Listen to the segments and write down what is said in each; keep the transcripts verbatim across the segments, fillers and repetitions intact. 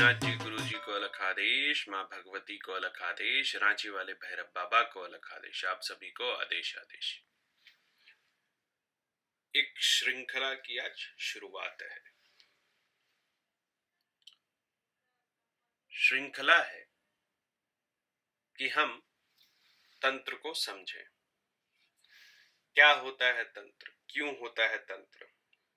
रघुनाथ जी गुरु जी को अलग आदेश, माँ भगवती को अलग आदेश, रांची वाले भैरव बाबा को अलग आदेश, आप सभी को आदेश आदेश। एक श्रृंखला की आज शुरुआत है। श्रृंखला है कि हम तंत्र को समझें। क्या होता है तंत्र, क्यों होता है तंत्र,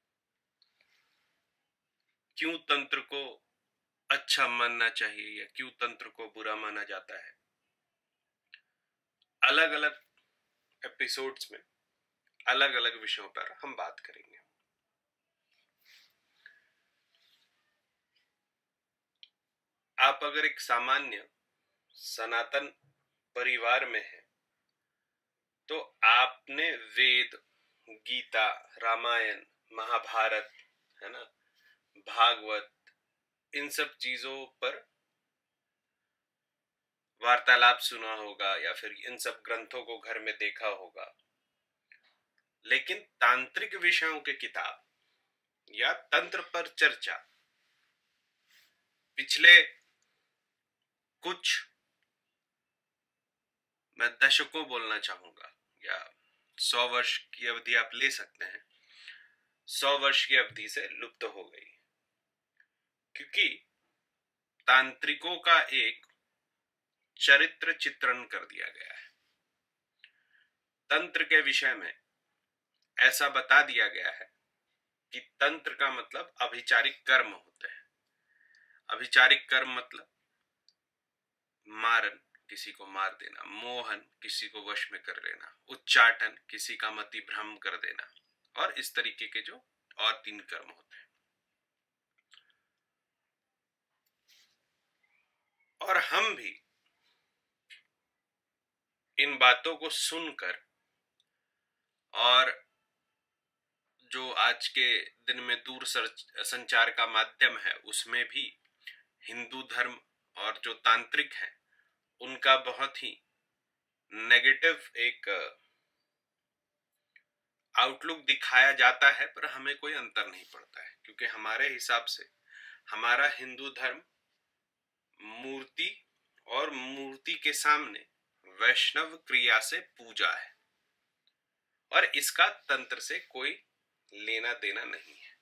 क्यों तंत्र को अच्छा मानना चाहिए या क्यों तंत्र को बुरा माना जाता है। अलग अलग एपिसोड्स में अलग अलग विषयों पर हम बात करेंगे। आप अगर एक सामान्य सनातन परिवार में हैं तो आपने वेद, गीता, रामायण, महाभारत, है ना, भागवत, इन सब चीजों पर वार्तालाप सुना होगा या फिर इन सब ग्रंथों को घर में देखा होगा। लेकिन तांत्रिक विषयों की किताब या तंत्र पर चर्चा पिछले कुछ, मैं दशकों बोलना चाहूंगा या सौ वर्ष की अवधि आप ले सकते हैं, सौ वर्ष की अवधि से लुप्त हो गई, क्योंकि तांत्रिकों का एक चरित्र चित्रण कर दिया गया है। तंत्र के विषय में ऐसा बता दिया गया है कि तंत्र का मतलब अभिचारिक कर्म होते हैं। अभिचारिक कर्म मतलब मारन, किसी को मार देना, मोहन, किसी को वश में कर लेना, उच्चाटन, किसी का मति भ्रम कर देना, और इस तरीके के जो और तीन कर्म होते हैं। और हम भी इन बातों को सुनकर और जो आज के दिन में दूर संचार का माध्यम है उसमें भी हिंदू धर्म और जो तांत्रिक हैं उनका बहुत ही नेगेटिव एक आउटलुक दिखाया जाता है, पर हमें कोई अंतर नहीं पड़ता है, क्योंकि हमारे हिसाब से हमारा हिंदू धर्म मूर्ति और मूर्ति के सामने वैष्णव क्रिया से पूजा है और इसका तंत्र से कोई लेना देना नहीं है।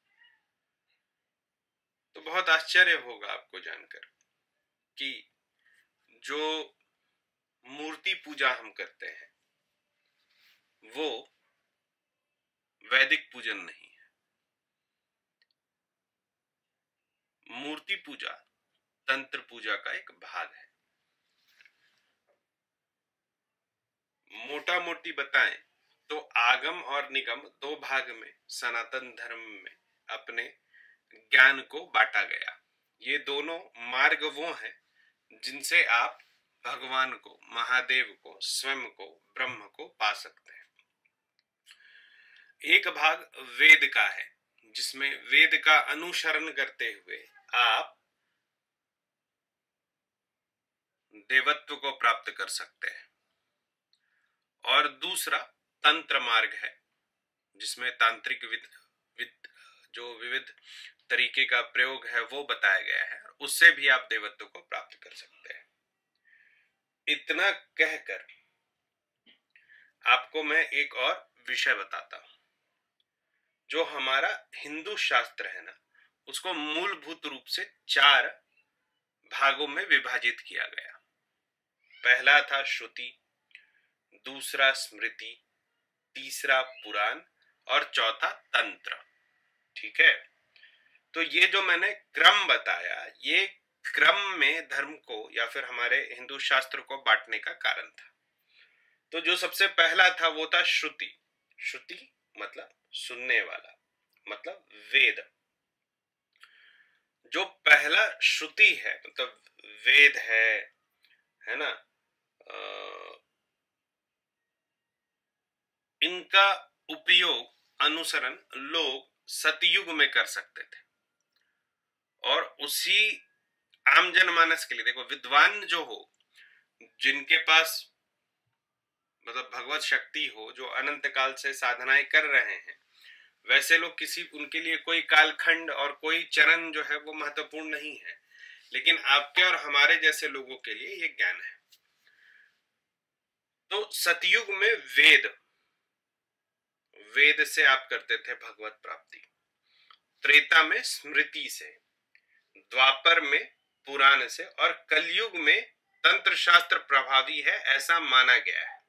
तो बहुत आश्चर्य होगा आपको जानकर कि जो मूर्ति पूजा हम करते हैं वो वैदिक पूजन नहीं है। मूर्ति पूजा तंत्र पूजा का एक भाग है। मोटा मोटी बताएं तो आगम और निगम दो भाग में सनातन धर्म में अपने ज्ञान को बांटा गया। ये दोनों मार्ग वो हैं जिनसे आप भगवान को, महादेव को, स्वयं को, ब्रह्म को पा सकते हैं। एक भाग वेद का है जिसमें वेद का अनुसरण करते हुए आप देवत्व को प्राप्त कर सकते हैं, और दूसरा तंत्र मार्ग है जिसमें तांत्रिक विद, विद जो विविध तरीके का प्रयोग है वो बताया गया है, उससे भी आप देवत्व को प्राप्त कर सकते हैं। इतना कहकर आपको मैं एक और विषय बताता हूं। जो हमारा हिंदू शास्त्र है ना, उसको मूलभूत रूप से चार भागों में विभाजित किया गया। पहला था श्रुति, दूसरा स्मृति, तीसरा पुराण और चौथा तंत्र। ठीक है, तो ये जो मैंने क्रम बताया, ये क्रम में धर्म को या फिर हमारे हिंदू शास्त्र को बांटने का कारण था। तो जो सबसे पहला था वो था श्रुति। श्रुति मतलब सुनने वाला, मतलब वेद। जो पहला श्रुति है मतलब वेद है है ना, आ, इनका उपयोग, अनुसरण लोग सतयुग में कर सकते थे, और उसी आम जनमानस के लिए, देखो विद्वान जो हो, जिनके पास मतलब भगवत शक्ति हो, जो अनंत काल से साधनाएं कर रहे हैं, वैसे लोग किसी, उनके लिए कोई कालखंड और कोई चरण जो है वो महत्वपूर्ण नहीं है। लेकिन आपके और हमारे जैसे लोगों के लिए ये ज्ञान है। तो सतयुग में वेद वेद से आप करते थे भगवत प्राप्ति, त्रेता में स्मृति से, द्वापर में पुराण से, और कलयुग में तंत्र शास्त्र प्रभावी है ऐसा माना गया है।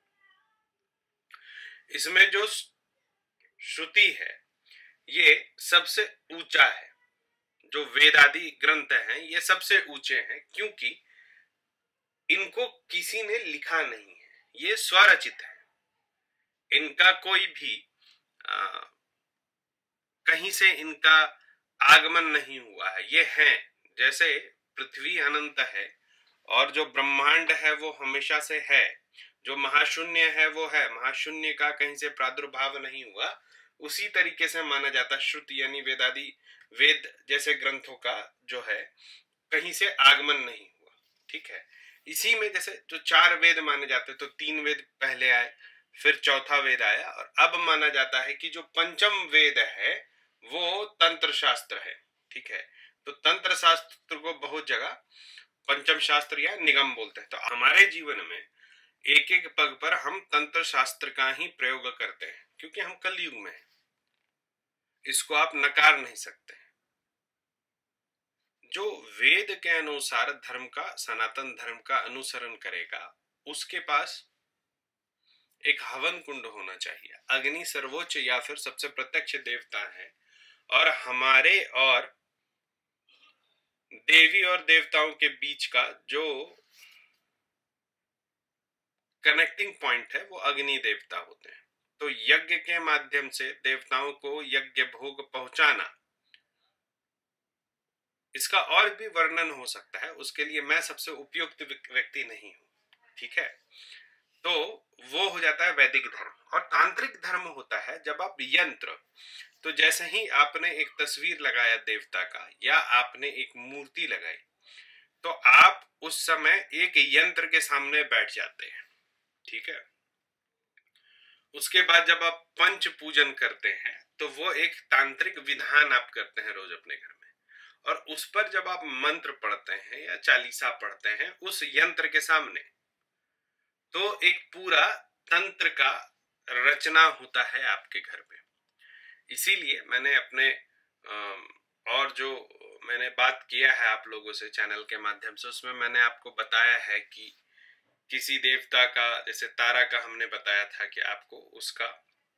इसमें जो श्रुति है ये सबसे ऊंचा है, जो वेदादि ग्रंथ हैं ये सबसे ऊंचे हैं, क्योंकि इनको किसी ने लिखा नहीं है, ये स्वरचित है। इनका कोई भी आ, कहीं से इनका आगमन नहीं हुआ है, ये हैं। जैसे पृथ्वी अनंत है और जो ब्रह्मांड है वो हमेशा से है, जो महाशून्य है वो है, महाशून्य का कहीं से प्रादुर्भाव नहीं हुआ, उसी तरीके से माना जाता श्रुति यानी वेदादि वेद जैसे ग्रंथों का जो है कहीं से आगमन नहीं हुआ। ठीक है, इसी में जैसे जो चार वेद माने जाते तो तीन वेद पहले आए, फिर चौथा वेद आया, और अब माना जाता है कि जो पंचम वेद है वो तंत्र शास्त्र है। ठीक है, तो तंत्र शास्त्र को बहुत जगह पंचम शास्त्र या निगम बोलते हैं। तो हमारे जीवन में एक एक पग पर हम तंत्र शास्त्र का ही प्रयोग करते हैं, क्योंकि हम कलयुग में हैं, इसको आप नकार नहीं सकते। जो वेद के अनुसार धर्म का, सनातन धर्म का अनुसरण करेगा, उसके पास एक हवन कुंड होना चाहिए। अग्नि सर्वोच्च या फिर सबसे प्रत्यक्ष देवता है, और हमारे और देवी और देवताओं के बीच का जो कनेक्टिंग पॉइंट है वो अग्नि देवता होते हैं। तो यज्ञ के माध्यम से देवताओं को यज्ञ भोग पहुंचाना, इसका और भी वर्णन हो सकता है, उसके लिए मैं सबसे उपयुक्त व्यक्ति नहीं हूं। ठीक है, तो वो हो जाता है वैदिक धर्म। और तांत्रिक धर्म होता है जब आप यंत्र, तो जैसे ही आपने एक तस्वीर लगाया देवता का या आपने एक मूर्ति लगाई, तो आप उस समय एक यंत्र के सामने बैठ जाते हैं। ठीक है, उसके बाद जब आप पंच पूजन करते हैं तो वो एक तांत्रिक विधान आप करते हैं रोज अपने घर में, और उस पर जब आप मंत्र पढ़ते हैं या चालीसा पढ़ते हैं उस यंत्र के सामने, तो एक पूरा तंत्र का रचना होता है आपके घर में। इसीलिए मैंने अपने और जो मैंने बात किया है आप लोगों से चैनल के माध्यम से, उसमें मैंने आपको बताया है कि किसी देवता का, जैसे तारा का हमने बताया था कि आपको उसका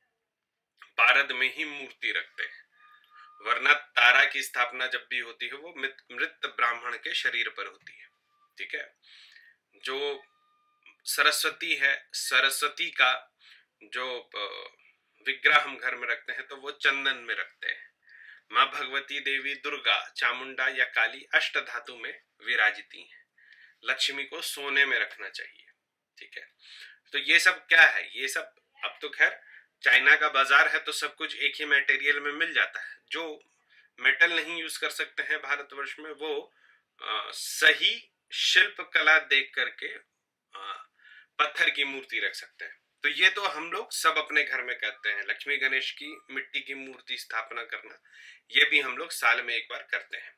पारद में ही मूर्ति रखते हैं, वरना तारा की स्थापना जब भी होती है वो मृत ब्राह्मण के शरीर पर होती है। ठीक है, जो सरस्वती है, सरस्वती का जो विग्रह हम घर में रखते हैं तो वो चंदन में रखते हैं। माँ भगवती देवी दुर्गा, चामुंडा या काली अष्ट धातु में विराजिती हैं। लक्ष्मी को सोने में रखना चाहिए। ठीक है, तो ये सब क्या है, ये सब अब तो खैर चाइना का बाजार है तो सब कुछ एक ही मटेरियल में मिल जाता है। जो मेटल नहीं यूज कर सकते हैं भारतवर्ष में, वो आ, सही शिल्प कला देख करके आ, पत्थर की मूर्ति रख सकते हैं। तो ये तो हम लोग सब अपने घर में करते हैं। लक्ष्मी गणेश की मिट्टी की मूर्ति स्थापना करना, ये भी हम लोग साल में एक बार करते हैं।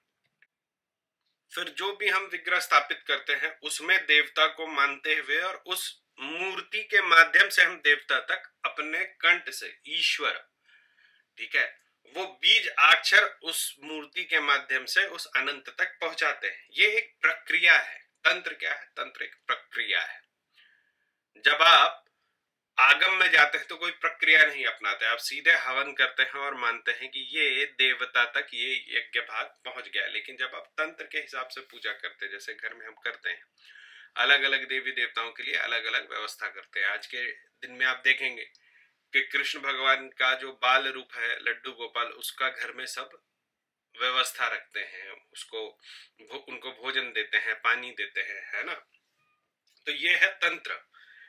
फिर जो भी हम विग्रह स्थापित करते हैं उसमें देवता को मानते हुए और उस मूर्ति के माध्यम से हम देवता तक अपने कंठ से ईश्वर, ठीक है, वो बीज अक्षर उस मूर्ति के माध्यम से उस अनंत तक पहुंचाते हैं। ये एक प्रक्रिया है। तंत्र क्या है? तंत्र एक प्रक्रिया है। जब आप आगम में जाते हैं तो कोई प्रक्रिया नहीं अपनाते, आप सीधे हवन करते हैं और मानते हैं कि ये देवता तक ये यज्ञ भाग पहुंच गया। लेकिन जब आप तंत्र के हिसाब से पूजा करते हैं, जैसे घर में हम करते हैं, अलग अलग देवी देवताओं के लिए अलग अलग व्यवस्था करते हैं। आज के दिन में आप देखेंगे कि कृष्ण भगवान का जो बाल रूप है लड्डू गोपाल, उसका घर में सब व्यवस्था रखते हैं, उसको भो, उनको भोजन देते हैं, पानी देते हैं, है ना। तो ये है तंत्र।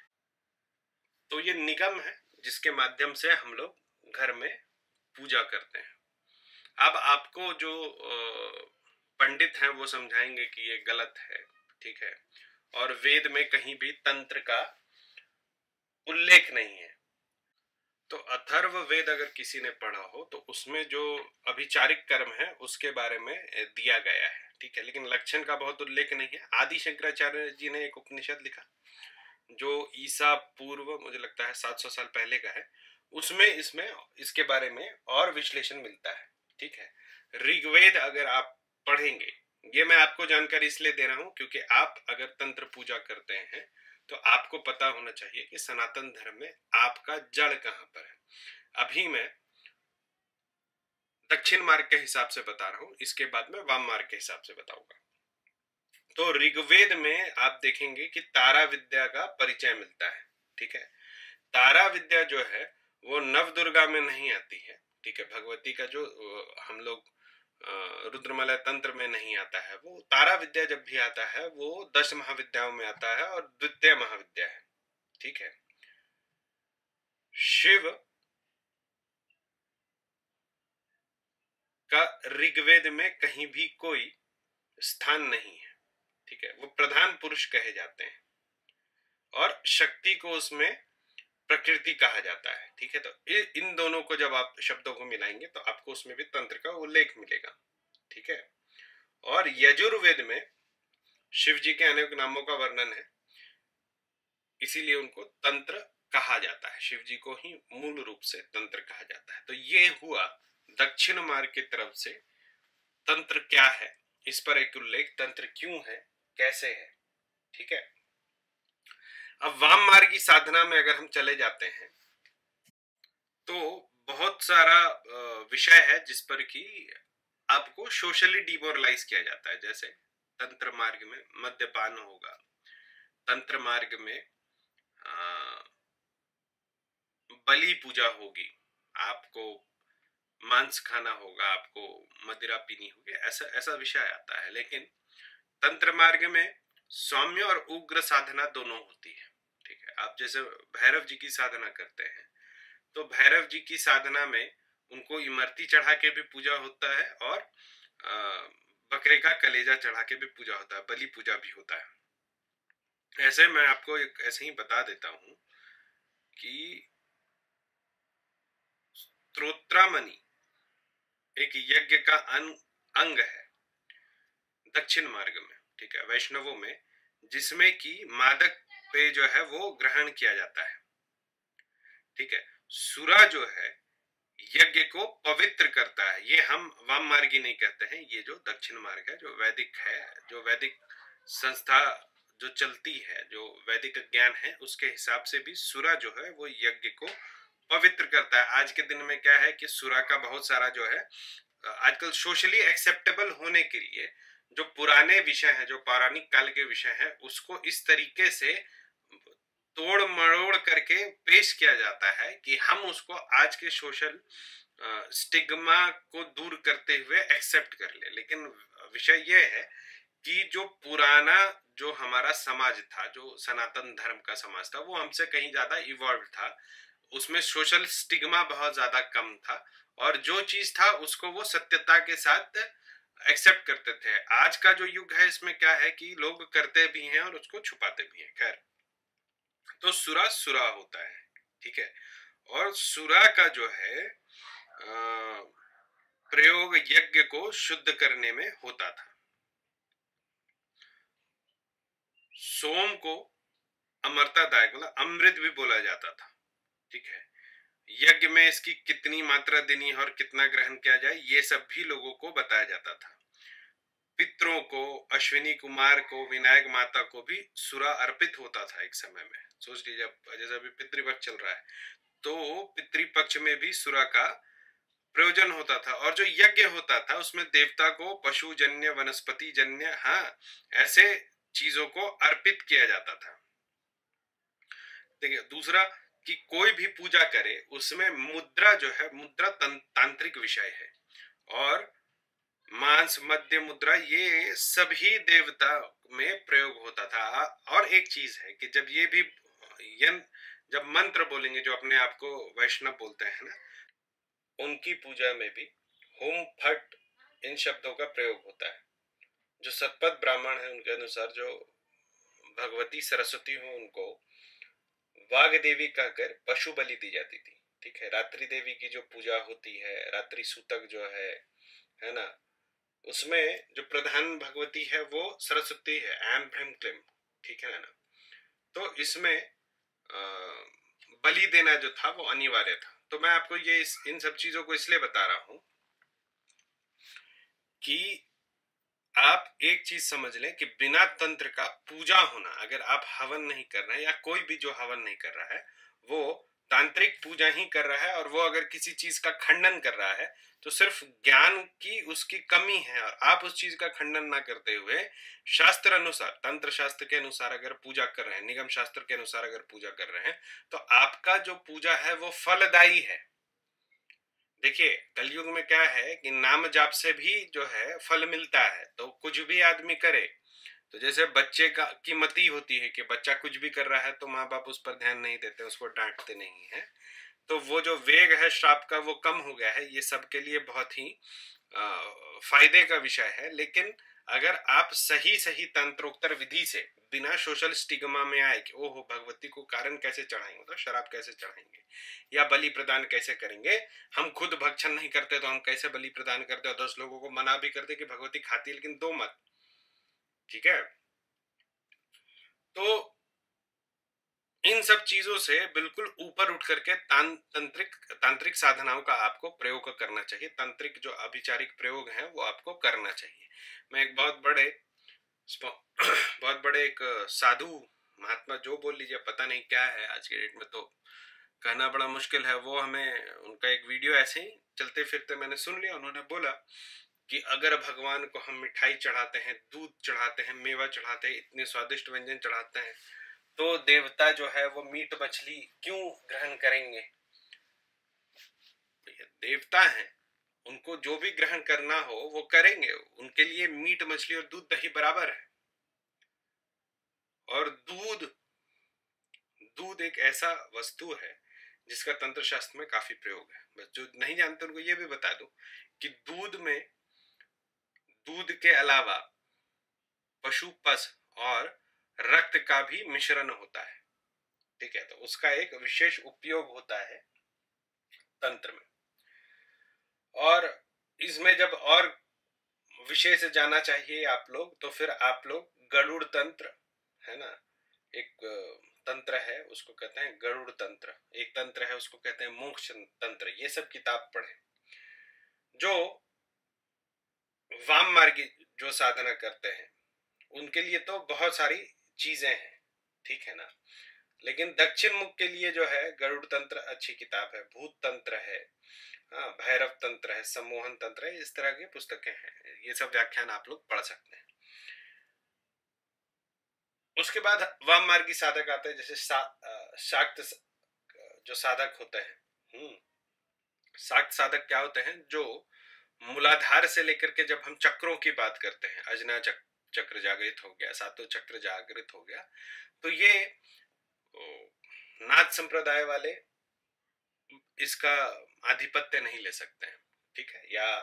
तो ये निगम है जिसके माध्यम से हम लोग घर में पूजा करते हैं। अब आपको जो पंडित हैं वो समझाएंगे कि ये गलत है, ठीक है, और वेद में कहीं भी तंत्र का उल्लेख नहीं है। तो अथर्व वेद अगर किसी ने पढ़ा हो तो उसमें जो अभिचारिक कर्म है उसके बारे में दिया गया है, ठीक है, लेकिन लक्षण का बहुत उल्लेख नहीं है। आदि शंकराचार्य जी ने एक उपनिषद लिखा जो ईसा पूर्व मुझे लगता है सात सौ साल पहले का है, उसमें इसमें इसके बारे में और विश्लेषण मिलता है, ठीक है। ऋग्वेद अगर आप पढ़ेंगे, ये मैं आपको जानकारी इसलिए दे रहा हूं क्योंकि आप अगर तंत्र पूजा करते हैं तो आपको पता होना चाहिए कि सनातन धर्म में आपका जड़ कहां पर है। अभी मैं दक्षिण मार्ग के हिसाब से बता रहा हूं, इसके बाद में वाम मार्ग के हिसाब से बताऊंगा। तो ऋग्वेद में आप देखेंगे कि तारा विद्या का परिचय मिलता है, ठीक है। तारा विद्या जो है वो नव दुर्गा में नहीं आती है, ठीक है। भगवती का जो हम लोग रुद्रमलय तंत्र में नहीं आता है, वो तारा विद्या जब भी आता है वो दश महाविद्याओं में आता है और द्वितीय महाविद्या है, ठीक है। शिव का ऋग्वेद में कहीं भी कोई स्थान नहीं है, ठीक है। वो प्रधान पुरुष कहे जाते हैं और शक्ति को उसमें प्रकृति कहा जाता है, ठीक है। तो इन दोनों को जब आप शब्दों को मिलाएंगे तो आपको उसमें भी तंत्र का उल्लेख मिलेगा, ठीक है। और यजुर्वेद में शिव जी के अनेक नामों का वर्णन है, इसीलिए उनको तंत्र कहा जाता है, शिव जी को ही मूल रूप से तंत्र कहा जाता है। तो ये हुआ दक्षिण मार्ग की तरफ से तंत्र क्या है, इस पर एक उल्लेख, तंत्र क्यों है, कैसे है, ठीक है। अब वाम मार्ग की साधना में अगर हम चले जाते हैं तो बहुत सारा विषय है जिस पर कि आपको सोशली डिमोरलाइज किया जाता है। जैसे तंत्र मार्ग में मद्यपान होगा, तंत्र मार्ग में बलि पूजा होगी, आपको मांस खाना होगा, आपको मदिरा पीनी होगी, ऐसा ऐसा विषय आता है। लेकिन तंत्र मार्ग में सौम्य और उग्र साधना दोनों होती है, ठीक है। आप जैसे भैरव जी की साधना करते हैं तो भैरव जी की साधना में उनको इमरती चढ़ा के भी पूजा होता है और बकरे का कलेजा चढ़ा के भी पूजा होता है, बलि पूजा भी होता है। ऐसे मैं आपको एक ऐसे ही बता देता हूं कि स्तोत्रामणि एक यज्ञ का अंग है दक्षिण मार्ग में, ठीक है, वैष्णवों में, जिसमें कि मादक पे जो है वो ग्रहण किया जाता है, ठीक है। सुरा जो है यज्ञ को पवित्र करता है, ये हम वाम मार्गी नहीं कहते हैं, ये जो दक्षिण मार्ग है, जो वैदिक है, जो वैदिक संस्था जो चलती है, जो वैदिक ज्ञान है, उसके हिसाब से भी सुरा जो है वो यज्ञ को पवित्र करता है। आज के दिन में क्या है कि सुरा का बहुत सारा जो है आजकल सोशली एक्सेप्टेबल होने के लिए जो पुराने विषय हैं, जो पौराणिक काल के विषय हैं, उसको इस तरीके से तोड़ मरोड़ करके पेश किया जाता है कि हम उसको आज के सोशल स्टिग्मा को दूर करते हुए एक्सेप्ट कर ले। लेकिन विषय यह है कि जो पुराना जो हमारा समाज था, जो सनातन धर्म का समाज था, वो हमसे कहीं ज्यादा इवॉल्व था, उसमें सोशल स्टिग्मा बहुत ज्यादा कम था और जो चीज था उसको वो सत्यता के साथ एक्सेप्ट करते थे। आज का जो युग है इसमें क्या है कि लोग करते भी हैं और उसको छुपाते भी हैं। खैर, तो सुरा सुरा होता है, ठीक है। और सुरा का जो है प्रयोग यज्ञ को शुद्ध करने में होता था। सोम को अमृतदायक मतलब अमृत भी बोला जाता था, ठीक है। यज्ञ में इसकी कितनी मात्रा देनी है और कितना ग्रहण किया जाए ये सब भी लोगों को बताया जाता था। पितरों को, अश्विनी कुमार को, विनायक माता को भी सुरा अर्पित होता था एक समय में। सोच लीजिए, जैसे अभी पितृपक्ष चल रहा है तो पितृपक्ष में भी सुरा का प्रयोजन होता था। और जो यज्ञ होता था उसमें देवता को पशु जन्य, वनस्पति जन्य, हाँ, ऐसे चीजों को अर्पित किया जाता था। देखिए, दूसरा कि कोई भी पूजा करे उसमें मुद्रा जो है, मुद्रा तांत्रिक विषय है और मांस, मध्य मुद्रा, ये सभी देवता में प्रयोग होता था। और एक चीज है कि जब ये भी यन जब मंत्र बोलेंगे, जो अपने आप को वैष्णव बोलते हैं ना, उनकी पूजा में भी होम, फट, इन शब्दों का प्रयोग होता है। जो सतपथ ब्राह्मण है उनके अनुसार जो भगवती सरस्वती हो उनको वाघ देवी कहकर पशु बलि दी जाती थी, ठीक है। रात्रि देवी की जो पूजा होती है, रात्रि सूतक जो है है ना, उसमें जो प्रधान भगवती है वो सरस्वती है, ऐम भ्रीम क्लीम, ठीक है ना। तो इसमें आ, बलि देना जो था वो अनिवार्य था। तो मैं आपको ये इस, इन सब चीजों को इसलिए बता रहा हूं कि आप एक चीज समझ लें कि बिना तंत्र का पूजा होना, अगर आप हवन नहीं कर रहे हैं या कोई भी जो हवन नहीं कर रहा है वो तांत्रिक पूजा ही कर रहा है, और वो अगर किसी चीज का खंडन कर रहा है तो सिर्फ ज्ञान की उसकी कमी है। और आप उस चीज का खंडन ना करते हुए शास्त्र अनुसार, तंत्र शास्त्र के अनुसार अगर पूजा कर रहे हैं, निगम शास्त्र के अनुसार अगर पूजा कर रहे हैं, तो आपका जो पूजा है वो फलदायी है। देखिए कलयुग में क्या है कि नाम जाप से भी जो है फल मिलता है, तो कुछ भी आदमी करे। तो जैसे बच्चे का की मति होती है कि बच्चा कुछ भी कर रहा है तो माँ बाप उस पर ध्यान नहीं देते, उसको डांटते नहीं है, तो वो जो वेग है श्राप का वो कम हो गया है। ये सबके लिए बहुत ही आ, फायदे का विषय है। लेकिन अगर आप सही सही तंत्रोक्तर विधि से बिना सोशल स्टिग्मा में आए कि ओहो भगवती को कारण कैसे चढ़ाएंगे, तो शराब कैसे चढ़ाएंगे या बलि प्रदान कैसे करेंगे, हम खुद भक्षण नहीं करते तो हम कैसे बलि प्रदान करते, और दस लोगों को मना भी करते कि भगवती खाती है लेकिन दो मत, ठीक है। तो इन सब चीजों से बिल्कुल ऊपर उठ करके तांत्रिक तांत्रिक साधनाओं का आपको प्रयोग करना चाहिए। तांत्रिक जो अभिचारिक प्रयोग हैं वो आपको करना चाहिए। मैं एक बहुत बड़े बहुत बड़े एक साधु महात्मा जो बोल लीजिए, पता नहीं क्या है आज के डेट में, तो कहना बड़ा मुश्किल है। वो हमें उनका एक वीडियो ऐसे ही चलते फिरते मैंने सुन लिया। उन्होंने बोला कि अगर भगवान को हम मिठाई चढ़ाते हैं, दूध चढ़ाते हैं, मेवा चढ़ाते हैं, इतने स्वादिष्ट व्यंजन चढ़ाते हैं, तो देवता जो है वो मीट मछली क्यों ग्रहण करेंगे? देवता हैं, उनको जो भी ग्रहण करना हो वो करेंगे, उनके लिए मीट मछली और दूध दही बराबर है। और दूध दूध एक ऐसा वस्तु है जिसका तंत्र शास्त्र में काफी प्रयोग है। बस जो नहीं जानते उनको ये भी बता दूं कि दूध में दूध के अलावा पशु पस और रक्त का भी मिश्रण होता है, ठीक है। तो उसका एक विशेष उपयोग होता है तंत्र में। और इसमें जब और विषय से जाना चाहिए आप लोग, तो फिर आप लोग गरुड़ तंत्र है ना, एक तंत्र है उसको कहते हैं गरुड़ तंत्र, एक तंत्र है उसको कहते हैं मोक्ष तंत्र, ये सब किताब पढ़े। जो वाम मार्गी जो साधना करते हैं उनके लिए तो बहुत सारी चीजें हैं, ठीक है ना। लेकिन दक्षिण मुख के लिए जो है गरुड़ तंत्र अच्छी किताब है, भूत तंत्र है, हाँ, भैरव तंत्र है, सम्मोहन तंत्र है, इस तरह की पुस्तकें हैं। ये सब व्याख्यान आप लोग पढ़ सकते हैं। उसके बाद वाम मार्गी साधक आते हैं, जैसे सा, शाक्त जो साधक होते हैं। हम्म शाक्त साधक क्या होते हैं? जो मूलाधार से लेकर के जब हम चक्रों की बात करते हैं, अजना चक्र, चक्र जागृत हो गया, सातों चक्र जागृत हो गया, तो ये नाथ संप्रदाय वाले इसका आधिपत्य नहीं ले सकते हैं, ठीक है। या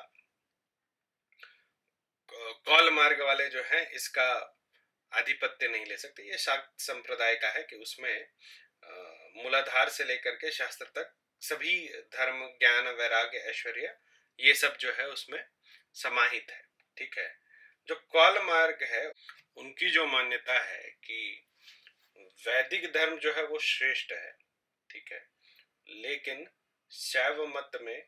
कौल मार्ग वाले जो हैं इसका आधिपत्य नहीं ले सकते। ये शाक्त संप्रदाय का है कि उसमें मूलाधार से लेकर के शास्त्र तक सभी धर्म, ज्ञान, वैराग्य, ऐश्वर्य ये सब जो है उसमें समाहित है, ठीक है। जो कौल मार्ग है उनकी जो मान्यता है कि वैदिक धर्म जो है वो श्रेष्ठ है, ठीक है, लेकिन शैव मत में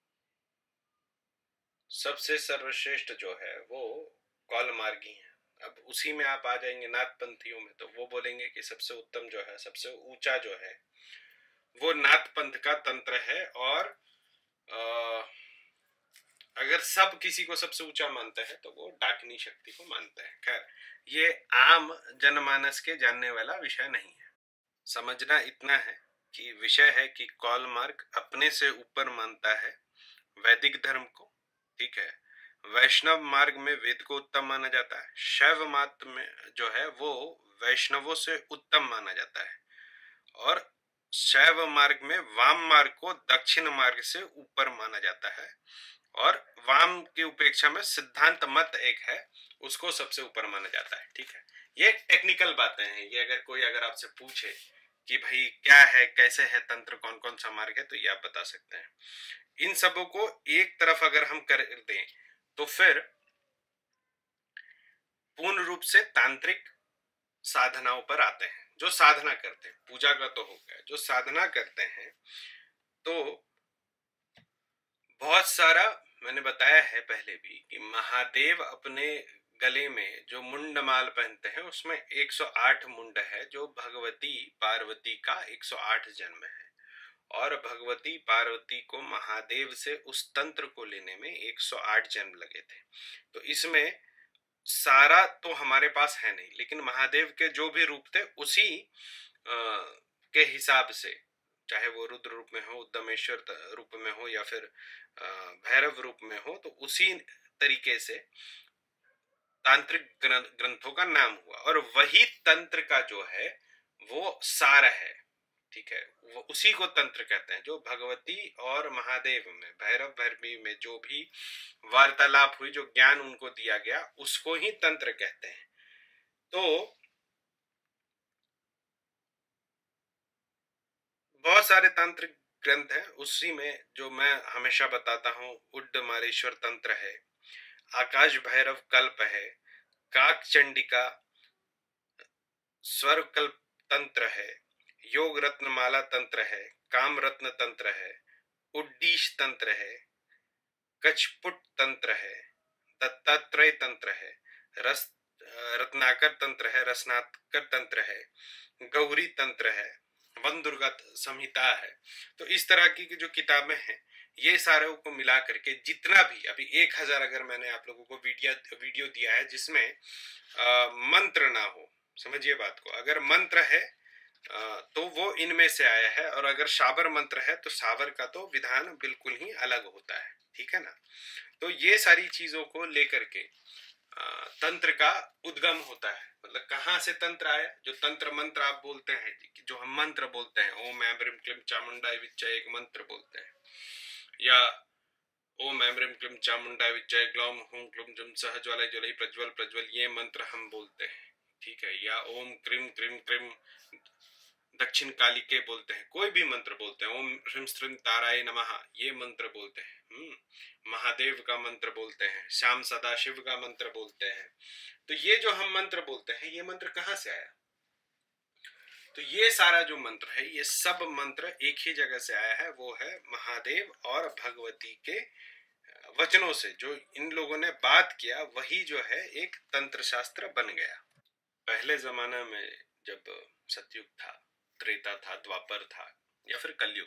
सबसे सर्वश्रेष्ठ जो है वो कौल मार्गी है। अब उसी में आप आ जाएंगे नाथपंथियों में, तो वो बोलेंगे कि सबसे उत्तम जो है, सबसे ऊंचा जो है वो नाथ पंथ का तंत्र है। और आ, अगर सब किसी को सबसे ऊंचा मानते हैं तो वो डाकिनी शक्ति को मानते हैं। खैर ये आम जनमानस के जानने वाला विषय नहीं है। समझना इतना है कि विषय है कि कौल मार्ग अपने से ऊपर मानता है वैदिक धर्म को, ठीक है। वैष्णव मार्ग में वेद को उत्तम माना जाता है। शैव मार्ग में जो है वो वैष्णवों से उत्तम माना जाता है। और शैव मार्ग में वाम मार्ग को दक्षिण मार्ग से ऊपर माना जाता है। और वाम की उपेक्षा में सिद्धांत मत एक है, उसको सबसे ऊपर माना जाता है, ठीक है। ये टेक्निकल बातें हैं। ये अगर कोई अगर आपसे पूछे कि भाई क्या है, कैसे है तंत्र, कौन कौन सा मार्ग है, तो ये आप बता सकते हैं। इन सबों को एक तरफ अगर हम कर दें तो फिर पूर्ण रूप से तांत्रिक साधनाओं पर आते हैं। जो साधना करते हैं, पूजा का तो हो गया, जो साधना करते हैं तो बहुत सारा, मैंने बताया है पहले भी कि महादेव अपने गले में जो मुंड माल पहनते हैं उसमें एक सौ आठ मुंड है, जो भगवती पार्वती का एक सौ आठ जन्म है। और भगवती पार्वती को महादेव से उस तंत्र को लेने में एक सौ आठ जन्म लगे थे। तो इसमें सारा तो हमारे पास है नहीं, लेकिन महादेव के जो भी रूप थे उसी आ, के हिसाब से, चाहे वो रुद्र रूप में हो, उद्दमेश्वर रूप में हो, या फिर भैरव रूप में हो, तो उसी तरीके से तांत्रिक ग्रंथों का नाम हुआ। और वही तंत्र का जो है वो सार है, ठीक है, वो उसी को तंत्र कहते हैं। जो भगवती और महादेव में, भैरव भैरवी में जो भी वार्तालाप हुई, जो ज्ञान उनको दिया गया, उसको ही तंत्र कहते हैं। तो बहुत सारे तांत्रिक ग्रंथ है, उसी में जो मैं हमेशा बताता हूँ, उड्डमारेश्वर तंत्र है, आकाश भैरव कल्प है, काक चंडिका स्वर कल्प तंत्र है, योग रत्नमाला तंत्र है, काम रत्न तंत्र है, उड्डीश तंत्र है, कचपुट तंत्र है, दत्तात्रेय तंत्र है, रस रत्नाकर तंत्र है, रसनाकर तंत्र है, गौरी तंत्र है, वन दुर्गा संहिता है। तो इस तरह की जो किताबें हैं, ये सारे को मिला करके जितना भी अभी एक हजार अगर मैंने आप लोगों को वीडियो वीडियो दिया है जिसमें आ, मंत्र ना हो, समझिए बात को, अगर मंत्र है आ, तो वो इनमें से आया है, और अगर शाबर मंत्र है तो शाबर का तो विधान बिल्कुल ही अलग होता है, ठीक है ना। तो ये सारी चीजों को लेकर के तंत्र का उद्गम होता है। मतलब कहाँ से तंत्र आया, जो तंत्र मंत्र आप बोलते हैं, जो हम मंत्र बोलते हैं, ओम ऐं ह्रीं क्लीं चामुंडाय विच्चाय, एक मंत्र बोलते हैं, या ओम ऐं ह्रीं क्लीं चामुंडाय विच्चाय ग्लौम हूं क्लूम जुम सह ज्वालय ज्वलय प्रज्वल प्रज्वल, ये मंत्र हम बोलते हैं, ठीक है। या ओम क्रीम क्रीम क्रीम दक्षिण काली के बोलते हैं, कोई भी मंत्र बोलते हैं, ओम ह्रीं श्रीं ताराय नमः, ये मंत्र बोलते हैं। हम्म महादेव का मंत्र बोलते हैं, श्याम सदाशिव का मंत्र बोलते हैं। तो ये जो हम मंत्र बोलते हैं, ये मंत्र कहाँ से आया? तो ये सारा जो मंत्र है, ये सब मंत्र एक ही जगह से आया है, वो है महादेव और भगवती के वचनों से। जो इन लोगों ने बात किया वही जो है एक तंत्र शास्त्र बन गया। पहले जमाना में जब सतयुग था, त्रेता था, द्वापर था, या फिर कलयुग,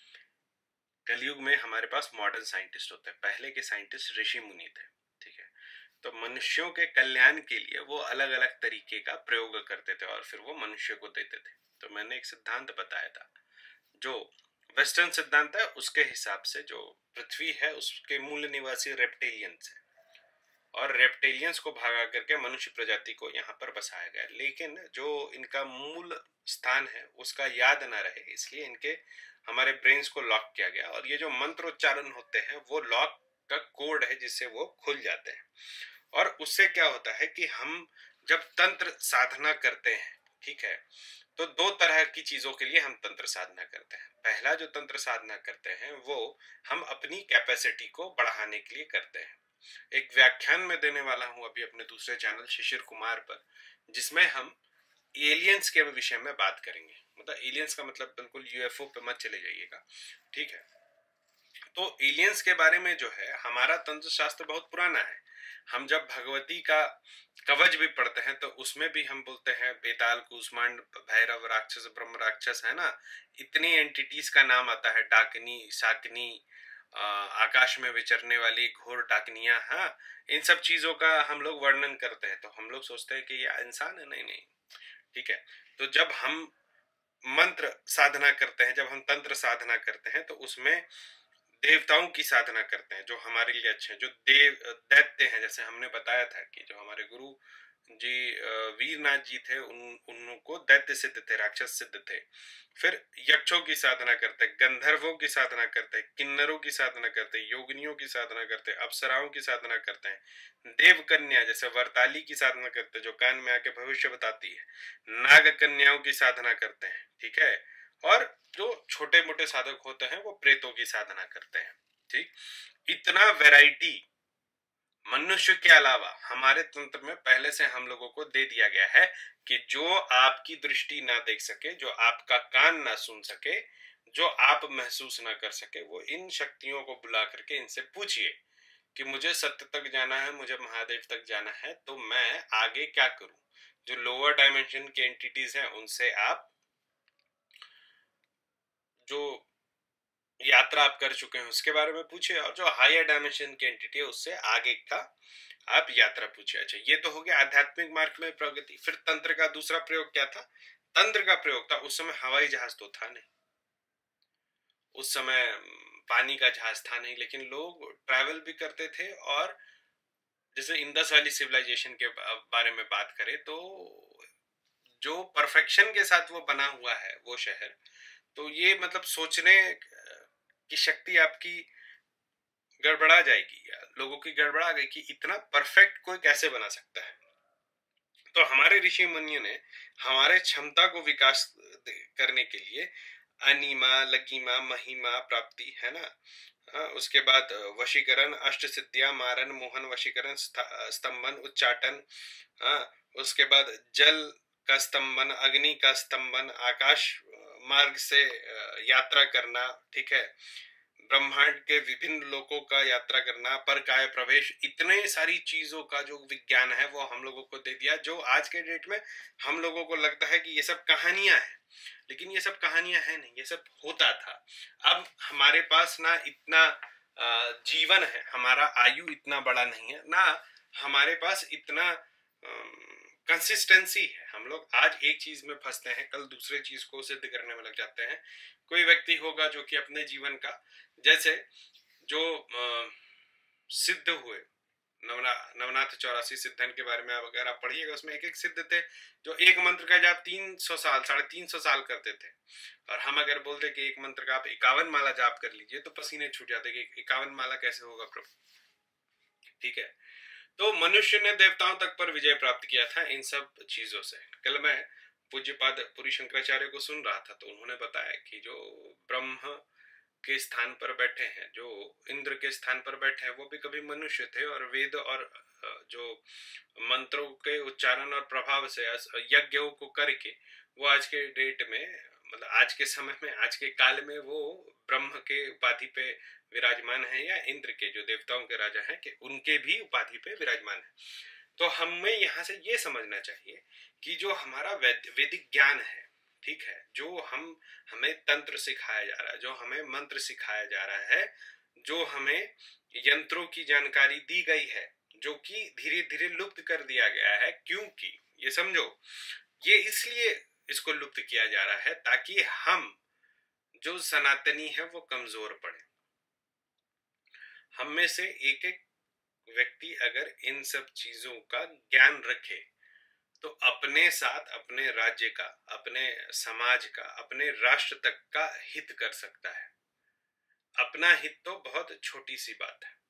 कलयुग में हमारे पास मॉडर्न साइंटिस्ट होते हैं। पहले के साइंटिस्ट ऋषि मुनि थे, ठीक है। तो मनुष्यों के कल्याण के लिए वो अलग अलग तरीके का प्रयोग करते थे और फिर वो मनुष्य को देते थे। तो मैंने एक सिद्धांत बताया था, जो वेस्टर्न सिद्धांत है, उसके हिसाब से जो पृथ्वी है उसके मूल निवासी रेप्टेलियंस है, और रेप्टेलियंस को भगा करके मनुष्य प्रजाति को यहाँ पर बसाया गया। लेकिन जो इनका मूल स्थान है उसका याद ना रहे, इसलिए इनके हमारे ब्रेन्स को लॉक किया गया, और ये जो मंत्रोच्चारण होते हैं वो लॉक का कोड है जिससे वो खुल जाते हैं। और उससे क्या होता है कि हम जब तंत्र साधना करते हैं, ठीक है, तो दो तरह की चीजों के लिए हम तंत्र साधना करते हैं। पहला जो तंत्र साधना करते हैं वो हम अपनी कैपेसिटी को बढ़ाने के लिए करते हैं। एक व्याख्यान में देने वाला हूं अभी अपने दूसरे चैनल शिशिर कुमार पर, जिसमें हम एलियंस के विषय में बात करेंगे। मतलब एलियंस का मतलब बिल्कुल यूएफओ पे मत चले जाइएगा, ठीक है। तो एलियंस के बारे में जो है, हमारा तंत्र शास्त्र बहुत पुराना है। हम जब भगवती का कवच भी पढ़ते हैं तो उसमें भी हम बोलते हैं बेताल, कूष्मांड, भैरव, राक्षस, ब्रह्म राक्षस, है ना, इतनी एंटिटीज का नाम आता है, डाकनी, शाकनी, आकाश में विचरने वाली घोर डाकनियां, हाँ, इन सब चीजों का हम लोग वर्णन करते हैं। तो हम लोग सोचते हैं कि ये इंसान है, नहीं नहीं, ठीक है। तो जब हम मंत्र साधना करते हैं, जब हम तंत्र साधना करते हैं, तो उसमें देवताओं की साधना करते हैं जो हमारे लिए अच्छे हैं, जो देव दैत्य हैं। जैसे हमने बताया था कि जो हमारे गुरु जी वीरनाथ जी थे, उन उनको दैत्य सिद्ध थे, राक्षस सिद्ध थे। फिर यक्षों की साधना करते, गंधर्वों की साधना करते, किन्नरों की साधना करते, योगिनियों की साधना करते, अप्सराओं की साधना करते हैं, देव कन्या जैसे वरताली की साधना करते जो कान में आके भविष्य बताती है, नाग कन्याओं की साधना करते हैं, ठीक है। और जो छोटे मोटे साधक होते हैं वो प्रेतों की साधना करते हैं, ठीक। इतना वैरायटी मनुष्य के अलावा हमारे तंत्र में पहले से हम लोगों को दे दिया गया है कि जो आपकी दृष्टि ना देख सके, जो आपका कान ना सुन सके, जो आप महसूस ना कर सके, वो इन शक्तियों को बुला करके इनसे पूछिए कि मुझे सत्य तक जाना है, मुझे महादेव तक जाना है, तो मैं आगे क्या करूं। जो लोअर डायमेंशन के एंटिटीज हैं उनसे आप जो यात्रा आप कर चुके हैं उसके बारे में पूछिए, और जो हायर डायमेंशन की एंटिटी है उससे आगे का आप यात्रा पूछिए। अच्छा, ये तो हो गया आध्यात्मिक मार्ग में प्रगति। फिर तंत्र का दूसरा प्रयोग क्या था? तंत्र का प्रयोग था, उस समय हवाई जहाज तो था नहीं, उस समय पानी का जहाज था नहीं, लेकिन लोग ट्रैवल भी करते थे। और जैसे इंडस वैली सिविलाइजेशन के बारे में बात करें तो जो परफेक्शन के साथ वो बना हुआ है वो शहर, तो ये मतलब सोचने की शक्ति आपकी गड़बड़ा जाएगी, या लोगों की गड़बड़ा गई कि इतना परफेक्ट कोई कैसे बना सकता है। तो हमारे ऋषि मुनियों ने हमारे क्षमता को विकास करने के लिए अनिमा, लघिमा, महिमा प्राप्ति है ना, आ, उसके बाद वशीकरण, अष्ट सिद्धियां, मारन, मोहन, वशीकरण, स्तंभन, उच्चाटन, आ, उसके बाद जल का स्तंभन, अग्नि का स्तंभन, आकाश मार्ग से यात्रा करना, ठीक है, ब्रह्मांड के विभिन्न लोकों का यात्रा करना, पर काय प्रवेश, इतने सारी चीजों का जो विज्ञान है वो हम लोगों को दे दिया, जो आज के डेट में हम लोगों को लगता है कि ये सब कहानियां हैं, लेकिन ये सब कहानियां हैं नहीं, ये सब होता था। अब हमारे पास ना इतना जीवन है, हमारा आयु इतना बड़ा नहीं है, ना हमारे पास इतना कंसिस्टेंसी है। हम लोग आज एक चीज में फंसते हैं, कल दूसरे चीज को सिद्ध करने में लग जाते हैं। कोई व्यक्ति होगा जो कि अपने जीवन का, जैसे जो आ, सिद्ध हुए नवना नवनाथ चौरासी सिद्धन के बारे में आप अगर आप पढ़िएगा, उसमें एक एक सिद्ध थे जो एक मंत्र का जाप तीन सौ साल साढ़े तीन सौ साल करते थे। और हम अगर बोलते कि एक मंत्र का आप इक्यावन माला जाप कर लीजिए तो पसीने छूट जाते कि इक्यावन माला कैसे होगा प्रभु, ठीक है। तो मनुष्य ने देवताओं तक पर विजय प्राप्त किया था इन सब चीजों से। कल मैं पूज्यपाद पुरी शंकराचार्य को सुन रहा था तो उन्होंने बताया कि जो ब्रह्म के स्थान पर बैठे हैं, जो इंद्र के स्थान पर बैठे हैं, वो भी कभी मनुष्य थे, और वेद और जो मंत्रों के उच्चारण और प्रभाव से यज्ञों को करके वो आज के डेट में, मतलब आज के समय में, आज के काल में वो ब्रह्म के उपाधि पे विराजमान है, या इंद्र के जो देवताओं के राजा हैं कि उनके भी उपाधि पे विराजमान है। तो हमें यहाँ से ये समझना चाहिए कि जो हमारा वैदिक ज्ञान है, ठीक है, जो हम हमें तंत्र सिखाया जा रहा है, जो हमें मंत्र सिखाया जा रहा है, जो हमें यंत्रों की जानकारी दी गई है, जो कि धीरे धीरे लुप्त कर दिया गया है, क्योंकि ये समझो ये इसलिए इसको लुप्त किया जा रहा है ताकि हम जो सनातनी है वो कमजोर पड़े। हम में से एक एक व्यक्ति अगर इन सब चीजों का ज्ञान रखे तो अपने साथ अपने राज्य का, अपने समाज का, अपने राष्ट्र तक का हित कर सकता है। अपना हित तो बहुत छोटी सी बात है,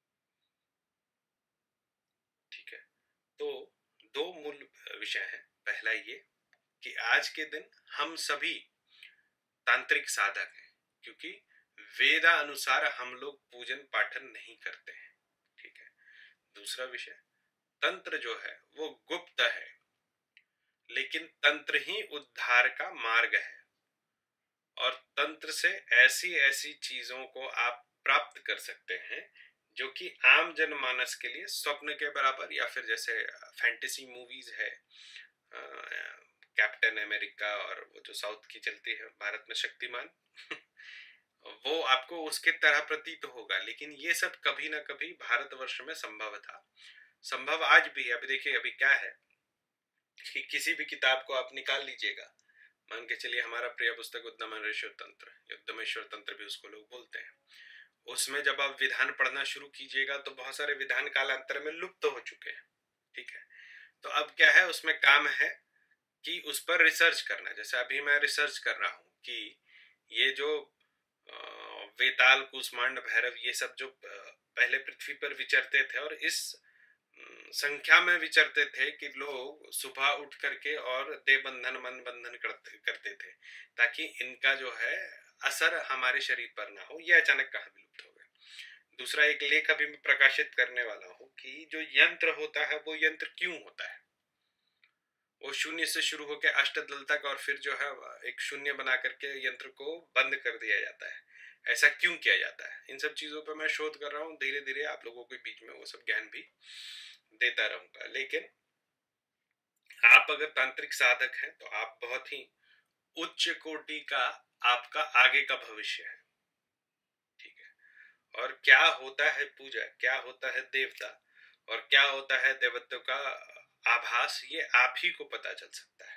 ठीक है। तो दो मूल विषय हैं। पहला ये कि आज के दिन हम सभी तांत्रिक साधक हैं, क्योंकि वेदा अनुसार हम लोग पूजन पाठन नहीं करते हैं, ठीक है। दूसरा विषय, तंत्र जो है वो गुप्त है, लेकिन तंत्र ही उद्धार का मार्ग है, और तंत्र से ऐसी ऐसी चीजों को आप प्राप्त कर सकते हैं जो कि आम जनमानस के लिए स्वप्न के बराबर, या फिर जैसे फैंटेसी मूवीज है, कैप्टन अमेरिका, और वो जो साउथ की चलती है भारत में शक्तिमान वो आपको उसके तरह प्रतीत होगा, लेकिन ये सब कभी ना कभी भारतवर्ष में संभव था, संभव आज भी है। अभी देखिए, अभी क्या है कि किसी भी किताब को आप निकाल लीजिएगा, मान के चलिए हमारा प्रिय पुस्तक उद्दमेश्वर तंत्र, उद्दमेश्वर तंत्र भी उसको लोग बोलते हैं, उसमें जब आप विधान पढ़ना शुरू कीजिएगा तो बहुत सारे विधान कालांतर में लुप्त हो चुके हैं, ठीक है। तो अब क्या है, उसमें काम है कि उस पर रिसर्च करना। जैसे अभी मैं रिसर्च कर रहा हूँ कि ये जो वेताल, कुष्मांड, भैरव, ये सब जो पहले पृथ्वी पर विचरते थे और इस संख्या में विचरते थे कि लोग सुबह उठ करके और देह बंधन, मन बंधन करते करते थे, ताकि इनका जो है असर हमारे शरीर पर ना हो। ये अचानक कहाँ विलुप्त हो गए। दूसरा एक लेख अभी मैं प्रकाशित करने वाला हूँ कि जो यंत्र होता है वो यंत्र क्यों होता है। वो शून्य से शुरू होकर अष्टदल तक और फिर जो है एक शून्य बना करके यंत्र को बंद कर दिया जाता है। ऐसा क्यों किया जाता है? इन सब चीजों पर मैं शोध कर रहा हूँ। धीरे धीरे आप लोगों के बीच में वो सब ज्ञान भी देता रहूंगा। लेकिन आप अगर तांत्रिक साधक हैं तो आप बहुत ही उच्च कोटि का, आपका आगे का भविष्य है, ठीक है। और क्या होता है पूजा, क्या होता है देवता और क्या होता है देवत्व का आभास, ये आप ही को पता चल सकता है।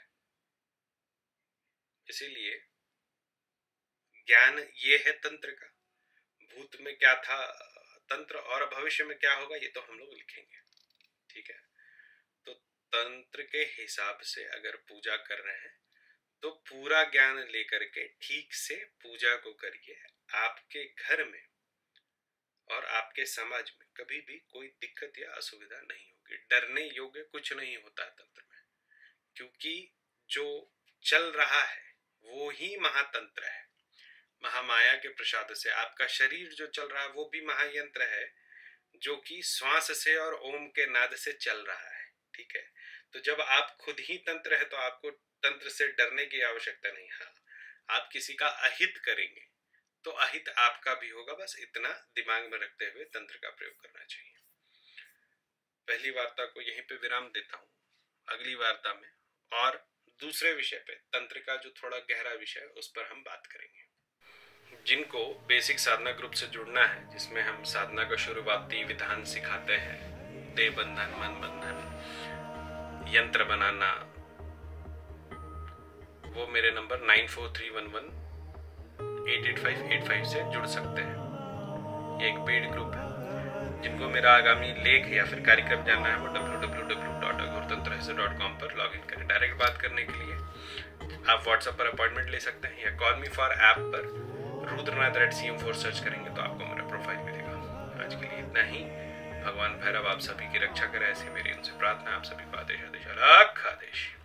इसीलिए ज्ञान ये है तंत्र का। भूत में क्या था तंत्र और भविष्य में क्या होगा ये तो हम लोग लिखेंगे, ठीक है। तो तंत्र के हिसाब से अगर पूजा कर रहे हैं तो पूरा ज्ञान लेकर के ठीक से पूजा को करिए। आपके घर में और आपके समाज में कभी भी कोई दिक्कत या असुविधा नहीं होगी। डरने योग्य कुछ नहीं होता तंत्र में, क्योंकि जो चल रहा है वो ही महातंत्र है। महामाया के प्रसाद से आपका शरीर जो चल रहा है वो भी महायंत्र है, जो कि श्वास से और ओम के नाद से चल रहा है, ठीक है। तो जब आप खुद ही तंत्र है तो आपको तंत्र से डरने की आवश्यकता नहीं। हाँ, आप किसी का अहित करेंगे तो अहित आपका भी होगा, बस इतना दिमाग में रखते हुए तंत्र का प्रयोग करना चाहिए। पहली वार्ता को यहीं पे विराम देता हूँ। अगली वार्ता में और दूसरे विषय पे, तंत्र का जो थोड़ा गहरा विषय है उस पर हम बात करेंगे। जिनको बेसिक साधना ग्रुप से जुड़ना है, जिसमें हम साधना का शुरुआती विधान सिखाते हैं, देह बंधन, मन बंधन, यंत्र बनाना, वो मेरे number nine four three one one eight eight five eight five से जुड़ सकते हैं। ये एक पेड ग्रुप है। जिनको मेरा आगामी लेख या फिर कार्यक्रम जानना है वो W W W dot Aghortantra dot com पर लॉग इन करें। डायरेक्ट बात करने के लिए आप व्हाट्सएप पर अपॉइंटमेंट ले सकते हैं या कॉल मी फॉर ऐप पर Rudranath red C M four search करेंगे तो आपको मेरा प्रोफाइल मिलेगा। आज के लिए इतना ही। भगवान भैरव आप सभी की रक्षा करे, ऐसी मेरी उनसे प्रार्थना। आप सभी को आदेश आदेश अलग आदेश।